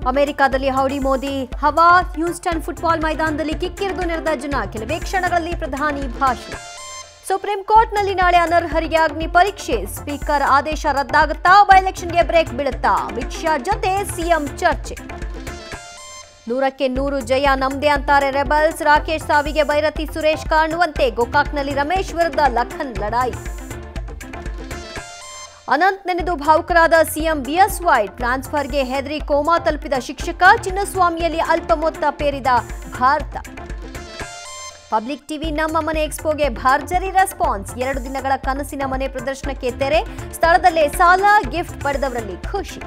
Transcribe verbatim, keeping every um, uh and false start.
ಅಮೆರಿಕಾದಲ್ಲಿ ಹೌಡಿ ಮೋದಿ ಹವಾ. Houston football ಮೈದಾನದಲ್ಲಿ ಕಿಕ್ಕಿರಿದು ನೆರೆದ ಜನ. ಕೆಲವೇ ಕ್ಷಣಗಳಲ್ಲಿ ಪ್ರಧಾನಿ ಭಾಷಣ. ಸುಪ್ರೀಂ ಕೋರ್ಟ್ನಲ್ಲಿ ನಾಳೆ ಅನರ್ಹರಿಗೆ ಅಗ್ನಿ ಪರೀಕ್ಷೆ. ಸ್ಪೀಕರ್ ಆದೇಶ ರದ್ದಾಗುತ್ತಾ? ಬೈ ಎಲೆಕ್ಷನ್ಗೆ ಬ್ರೇಕ್ ಬೀಳುತ್ತಾ? ಅಮಿತ್ ಶಾ ಜೊತೆ ಸಿಎಂ ಚರ್ಚೆ. ನೂರಕ್ಕೆ ನೂರು ಜಯ ನಮ್ದೇ ಅಂತಾರೆ ರೆಬಲ್ಸ್. ರಾಕೇಶ್ ಸಾವಿಗೆ ಭೈರತಿ ಸುರೇಶ್ ಕಾಣುವಂತೆ. ಗೋಕಾಕ್ನಲ್ಲಿ ರಮೇಶ್ ವಿರುದ್ಧ ಲಖನ್ ಲಡಾಯಿ. ಅನಂತ್ ನೆನೆದು ಭಾವುಕರಾದ ಸಿಎಂ ಬಿಎಸ್ವೈ. ಟ್ರಾನ್ಸ್ಫರ್ಗೆ ಹೆದರಿ ಕೋಮಾ ತಲುಪಿದ ಶಿಕ್ಷಕ. ಚಿನ್ನಸ್ವಾಮಿಯಲ್ಲಿ ಅಲ್ಪ ಮೊತ್ತ ಪೇರಿದ ಭಾರತ. ಪಬ್ಲಿಕ್ ಟಿವಿ ನಮ್ಮ ಮನೆ ಎಕ್ಸ್ಪೋಗೆ ಭರ್ಜರಿ ರೆಸ್ಪಾನ್ಸ್. ಎರಡು ದಿನಗಳ ಕನಸಿನ ಮನೆ ಪ್ರದರ್ಶನಕ್ಕೆ ತೆರೆ. ಸ್ಥಳದಲ್ಲೇ ಸಾಲ ಗಿಫ್ಟ್ ಪಡೆದವರಲ್ಲಿ ಖುಷಿ.